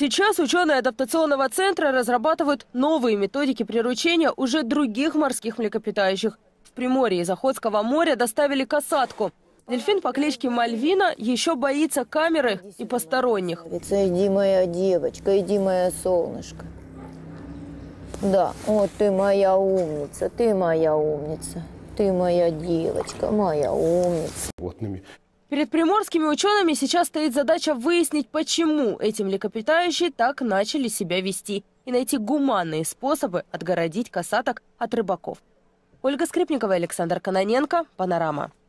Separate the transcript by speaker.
Speaker 1: Сейчас ученые адаптационного центра разрабатывают новые методики приручения уже других морских млекопитающих. В Приморье из Охотского моря доставили касатку. Дельфин по кличке Мальвина еще боится камеры и посторонних.
Speaker 2: Иди, моя девочка, иди, моя солнышко. Да, вот ты моя умница, ты моя умница. Ты моя девочка, моя умница.
Speaker 1: Перед приморскими учеными сейчас стоит задача выяснить, почему эти млекопитающие так начали себя вести, и найти гуманные способы отгородить касаток от рыбаков. Ольга Скрипникова, Александр Кононенко, Панорама.